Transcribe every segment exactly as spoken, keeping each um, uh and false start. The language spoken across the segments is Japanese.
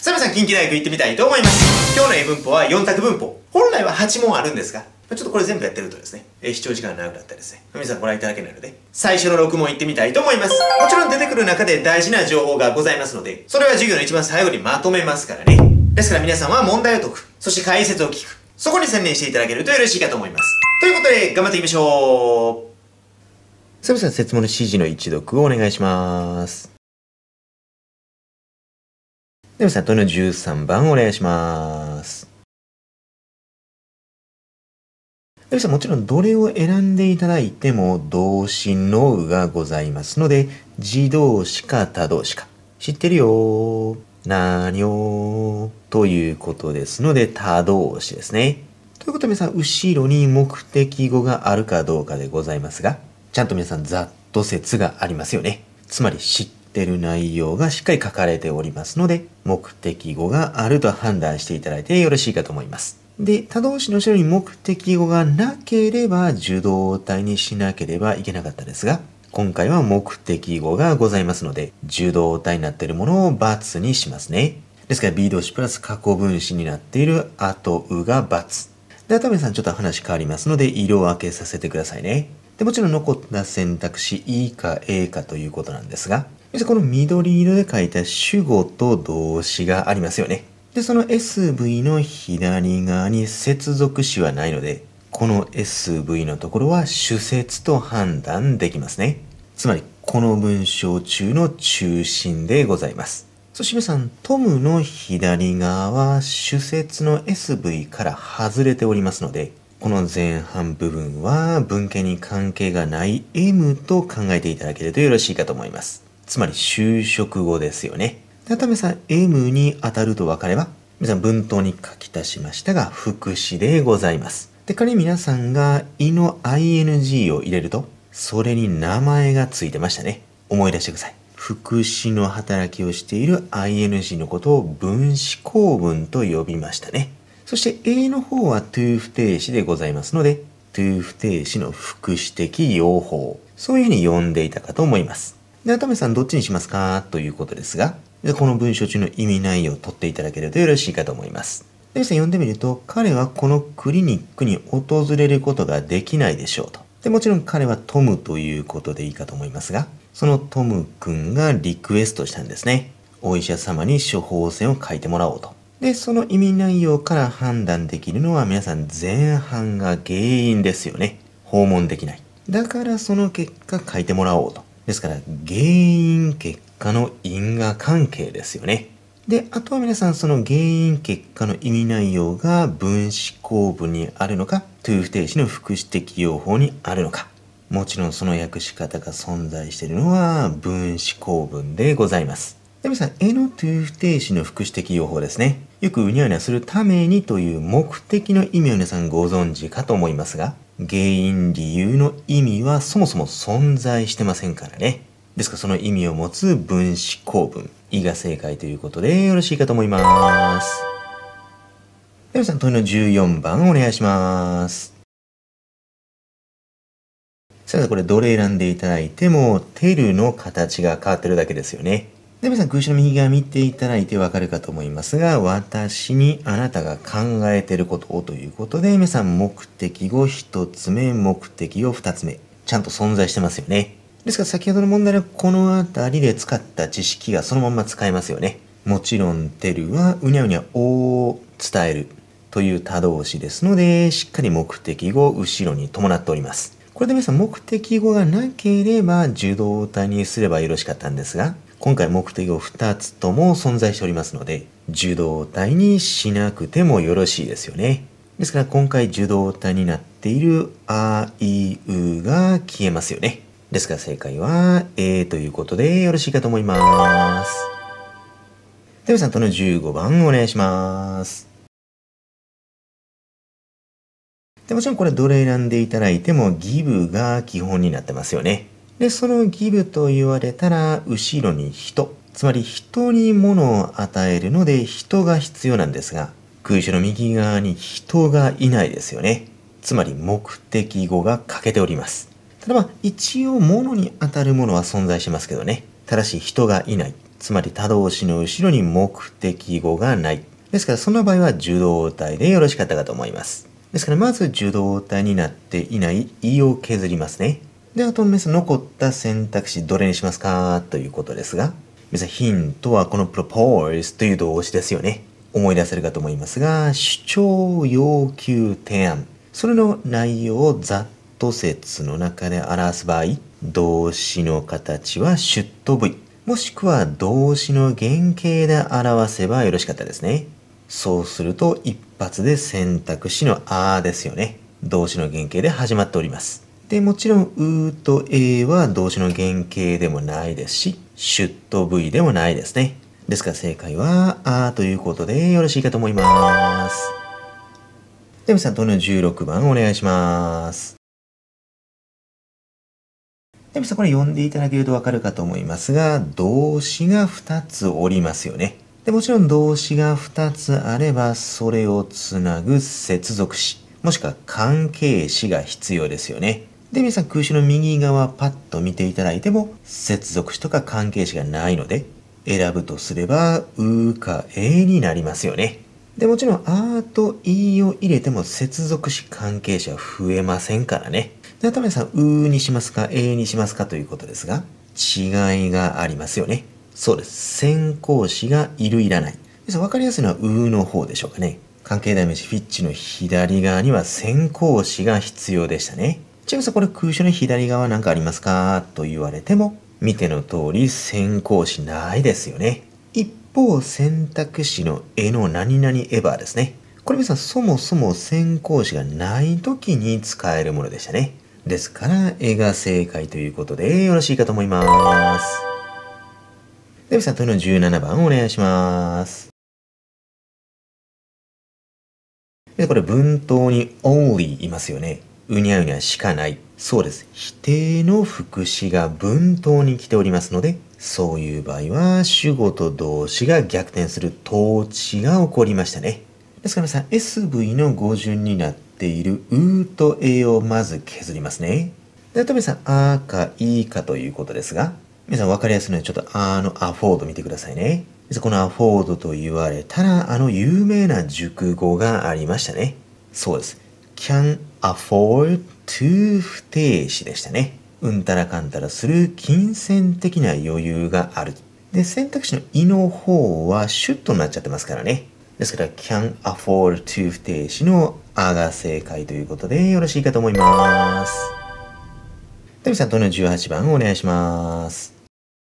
さあ皆さん、近畿大学行ってみたいと思います。今日の英文法はよん択文法。本来ははち問あるんですが、ちょっとこれ全部やってるとですね、え視聴時間が長くなったりですね、皆さんご覧いただけないので、最初のろく問行ってみたいと思います。もちろん出てくる中で大事な情報がございますので、それは授業の一番最後にまとめますからね。ですから皆さんは問題を解く、そして解説を聞く、そこに専念していただけるとよろしいかと思います。ということで、頑張っていきましょう。さあ皆さん、設問の指示の一読をお願いします。ではさん、問いのじゅうさんばんお願いします。ではさん、もちろんどれを選んでいただいても動詞のうがございますので、自動詞か他動詞か。知ってるよー。なーにょー。ということですので、他動詞ですね。ということで皆さん、後ろに目的語があるかどうかでございますが、ちゃんと皆さん、ざっと説がありますよね。つまり、知ってる内容がしっかり書かれておりますので、目的語があると判断していただいてよろしいかと思います。で、他動詞の後ろに目的語がなければ受動体にしなければいけなかったですが、今回は目的語がございますので、受動体になっているものを×にしますね。ですから B 動詞プラス過去分詞になっているあとうが×。で、あとは皆さんちょっと話変わりますので、色分けさせてくださいね。で、もちろん残った選択肢 E か A かということなんですが、この緑色で書いた主語と動詞がありますよね。で、その エスブイ の左側に接続詞はないので、この エスブイ のところは主節と判断できますね。つまり、この文章中の中心でございます。そして皆さん、トムの左側は主節の エスブイ から外れておりますので、この前半部分は文型に関係がない エム と考えていただけるとよろしいかと思います。つまり修飾語ですよね。で、あと皆さん エム に当たると分かれば、皆さん文頭に書き足しましたが副詞でございます。で、仮に皆さんがいの アイエヌジー を入れると、それに名前がついてましたね。思い出してください。副詞の働きをしている アイエヌジー のことを分詞構文と呼びましたね。そして A の方は to 不定詞でございますので、to 不定詞の副詞的用法。そういうふうに呼んでいたかと思います。で、あと皆さんどっちにしますかということですが、でこの文章中の意味内容を取っていただけるとよろしいかと思います。で、皆さん読んでみると、彼はこのクリニックに訪れることができないでしょうと。で、もちろん彼はトムということでいいかと思いますが、そのトム君がリクエストしたんですね。お医者様に処方箋を書いてもらおうと。で、その意味内容から判断できるのは皆さん前半が原因ですよね。訪問できない。だからその結果書いてもらおうと。ですから、原因結果の因果関係ですよね。で、あとは皆さんその原因結果の意味内容が分詞構文にあるのか、to 不定詞の副詞的用法にあるのか。もちろんその訳し方が存在しているのは分詞構文でございます。で、皆さん、えの to 不定詞の副詞的用法ですね。よくうにゃうにゃするためにという目的の意味を皆さんご存知かと思いますが、原因理由の意味はそもそも存在してませんからね。ですからその意味を持つ分詞構文、いが正解ということでよろしいかと思います。では皆さん、問いのじゅうよんばんお願いします。さあ、これどれ選んでいただいても、テルの形が変わってるだけですよね。で、皆さん、空詞の右側見ていただいてわかるかと思いますが、私にあなたが考えていることをということで、皆さん、目的語一つ目、目的語二つ目、ちゃんと存在してますよね。ですから、先ほどの問題はこのあたりで使った知識がそのまま使えますよね。もちろん、テルはうにゃうにゃを伝えるという他動詞ですので、しっかり目的語を後ろに伴っております。これで皆さん、目的語がなければ受動体にすればよろしかったんですが、今回目的語ふたつとも存在しておりますので、受動体にしなくてもよろしいですよね。ですから今回受動体になっているあいうが消えますよね。ですから正解は A ということでよろしいかと思います。では皆さん、問いのじゅうごばんお願いします。でもちろんこれどれ選んでいただいても give が基本になってますよね。で、その give と言われたら後ろに人、つまり人に物を与えるので人が必要なんですが、空詞の右側に人がいないですよね。つまり目的語が欠けております。ただまあ一応物に当たるものは存在しますけどね。ただし人がいない。 つまり他動詞の後ろに目的語がない。ですからその場合は受動体でよろしかったかと思います。ですからまず受動体になっていないいを削りますね。で、あと皆さん残った選択肢どれにしますかということですが、皆さんヒントはこの propose という動詞ですよね。思い出せるかと思いますが、主張、要求、提案。それの内容をざっと説の中で表す場合、動詞の形は should be、もしくは動詞の原型で表せばよろしかったですね。そうすると一発で選択肢のあですよね。動詞の原型で始まっております。で、もちろんうとえは動詞の原型でもないですし、should be でもないですね。ですから正解はあということでよろしいかと思います。では皆さん、問いのじゅうろくばんお願いします。でもさ、これ読んでいただけるとわかるかと思いますが、動詞がふたつおりますよね。で、もちろん動詞がふたつあれば、それをつなぐ接続詞、もしくは関係詞が必要ですよね。で、皆さん空詞の右側パッと見ていただいても、接続詞とか関係詞がないので、選ぶとすれば、うかえになりますよね。で、もちろん、あといを入れても接続詞関係詞は増えませんからね。で、あと皆さん、うにしますか、えにしますかということですが、違いがありますよね。そうです。先行詞がいるいらない。わかりやすいのはうの方でしょうかね。関係代名詞フィッチの左側には先行詞が必要でしたね。ちなみにさ、これ空詞の左側なんかありますかと言われても、見ての通り先行詞ないですよね。一方、選択肢のえの何々エバーですね。これ皆さん、そもそも先行詞がない時に使えるものでしたね。ですから、えが正解ということでよろしいかと思います。では皆さん、問いのじゅうななばんお願いします。で、これ文頭に only いますよね。うにゃうにゃしかない。そうです。否定の副詞が文頭に来ておりますので、そういう場合は主語と動詞が逆転する統治が起こりましたね。ですから皆さん エスブイ の語順になっているうとえをまず削りますね。で、あと皆さんあかいかということですが、皆さん分かりやすいのでちょっとあのアフォード見てくださいね。このアフォードと言われたらあの有名な熟語がありましたね。そうです。can afford to 不定詞でしたね。うんたらかんたらする金銭的な余裕がある。で、選択肢のいの方はシュッとなっちゃってますからね。ですから can afford to 不定詞のあが正解ということでよろしいかと思います。では、さん問いのじゅうはちばんお願いします。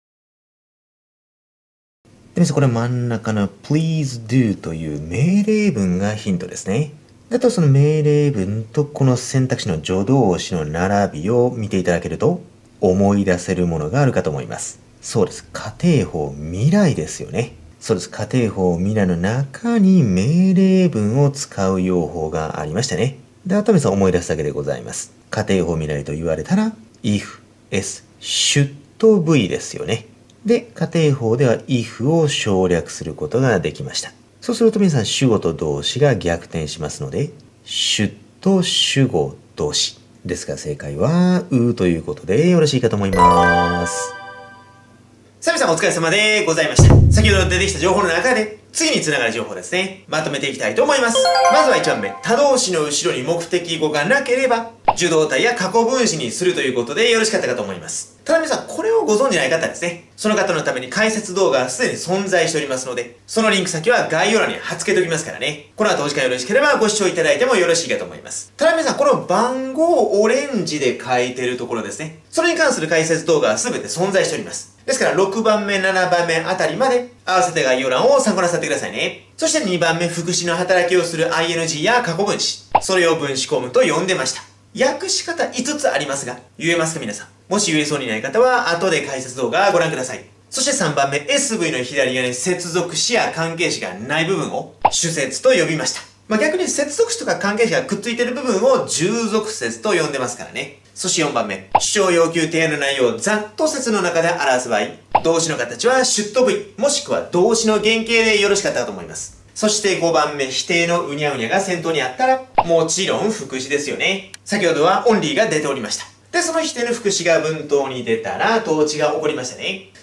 では、これ真ん中の please do という命令文がヒントですね。だとその命令文とこの選択肢の助動詞の並びを見ていただけると思い出せるものがあるかと思います。そうです。家庭法未来ですよね。そうです。家庭法未来の中に命令文を使う用法がありましたね。で、あと皆さん思い出すだけでございます。家庭法未来と言われたら if, s, should be ですよね。で、家庭法では if を省略することができました。そうすると皆さん主語と動詞が逆転しますので、should 主語動詞。ですから正解はうということでよろしいかと思います。さあ皆さんお疲れ様でございました。先ほど出てきた情報の中で次につながる情報ですね。まとめていきたいと思います。まずはいちばんめ。他動詞の後ろに目的語がなければ受動体や過去分詞にするということでよろしかったかと思います。ただ皆さんこれをご存じない方ですね。その方のために解説動画はすでに存在しておりますので、そのリンク先は概要欄に貼っ付けておきますからね。この後お時間よろしければご視聴いただいてもよろしいかと思います。ただ皆さんこの番号をオレンジで書いてるところですね。それに関する解説動画は全て存在しております。ですからろくばんめ、ななばんめあたりまで合わせて概要欄を参考なさってくださいね。そしてにばんめ、副詞の働きをする アイエヌジー や過去分詞。それを分詞項目と呼んでました。訳し方いつつありますが、言えますか皆さん。もし言えそうにない方は後で解説動画をご覧ください。そしてさんばんめ、エスブイ の左側に接続詞や関係詞がない部分を主節と呼びました。まあ、逆に接続詞とか関係詞がくっついている部分を従属節と呼んでますからね。そしてよんばんめ、主張要求提案の内容をざっと節の中で表す場合、動詞の形は should be もしくは動詞の原型でよろしかったと思います。そしてごばんめ、否定のうにゃうにゃが先頭にあったら、もちろん副詞ですよね。先ほどは only が出ておりました。で、その否定の副詞が文頭に出たら、統治が起こりましたね。そ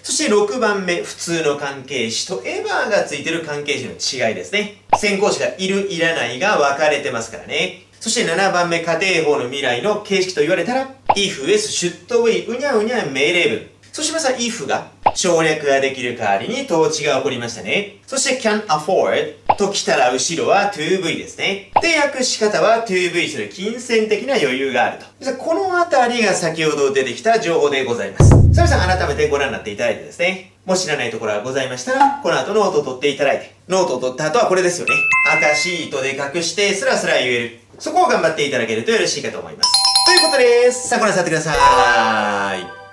そしてろくばんめ、普通の関係詞と ever がついてる関係詞の違いですね。先行詞がいる、いらないが分かれてますからね。そしてななばんめ、家庭法の未来の形式と言われたら、if, is, should, will, うにゃうにゃ命令文。そしてまさ if が省略ができる代わりに統治が起こりましたね。そして can afford ときたら後ろは to be ですね。で、訳し方は to be する金銭的な余裕があると。このあたりが先ほど出てきた情報でございます。さあ皆さん改めてご覧になっていただいてですね。もし知らないところがございましたら、この後ノートを取っていただいて、ノートを取った後はこれですよね。赤シートで隠してスラスラ言える。そこを頑張っていただけるとよろしいかと思います。ということです。さあご覧なさってください。